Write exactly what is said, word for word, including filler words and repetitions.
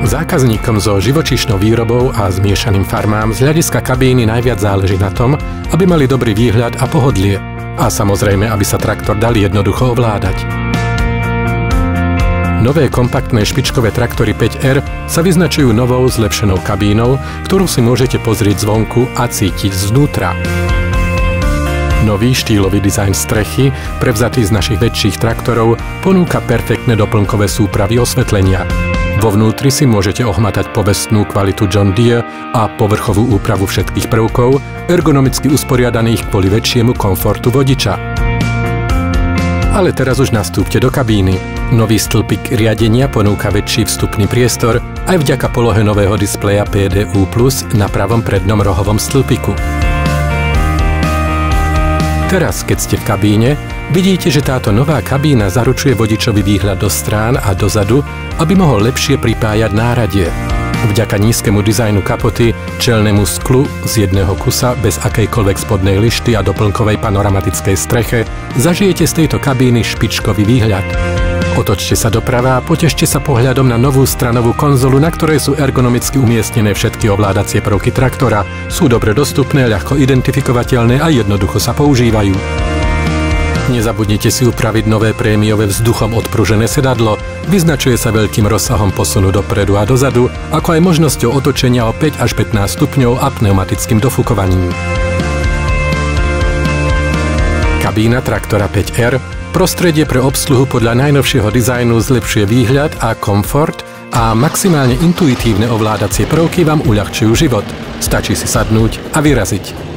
Zákazníkom so živočíšnou výrobou a zmiešaným farmám z hľadiska kabíny najviac záleží na tom, aby mali dobrý výhľad a pohodlie. A samozrejme, aby sa traktor dal jednoducho ovládať. Nové kompaktné špičkové traktory päť er sa vyznačujú novou zlepšenou kabínou, ktorú si môžete pozrieť zvonku a cítiť zvnútra. Nový štýlový dizajn strechy, prevzatý z našich väčších traktorov, ponúka perfektné doplnkové súpravy osvetlenia. Vo vnútri si môžete ohmatať povestnú kvalitu John Deere a povrchovú úpravu všetkých prvkov, ergonomicky usporiadaných kvôli väčšiemu komfortu vodiča. Ale teraz už nastúpte do kabíny. Nový stĺpik riadenia ponúka väčší vstupný priestor aj vďaka polohe nového displeja pé dé ú plus na pravom prednom rohovom stĺpiku. Teraz, keď ste v kabíne, vidíte, že táto nová kabína zaručuje vodičovi výhľad do strán a dozadu, aby mohol lepšie pripájať náradie. Vďaka nízkemu dizajnu kapoty, čelnému sklu z jedného kusa bez akejkoľvek spodnej lišty a doplnkovej panoramatickej streche zažijete z tejto kabíny špičkový výhľad. Otočte sa doprava a potešte sa pohľadom na novú stranovú konzolu, na ktorej sú ergonomicky umiestnené všetky ovládacie prvky traktora. Sú dobre dostupné, ľahko identifikovateľné a jednoducho sa používajú. Nezabudnite si upraviť nové prémiové vzduchom odpružené sedadlo. Vyznačuje sa veľkým rozsahom posunu dopredu a dozadu, ako aj možnosťou otočenia o päť až pätnásť stupňov a pneumatickým dofúkovaním. Kabína traktora päť er, prostredie pre obsluhu podľa najnovšieho dizajnu zlepšuje výhľad a komfort a maximálne intuitívne ovládacie prvky vám uľahčujú život. Stačí si sadnúť a vyraziť.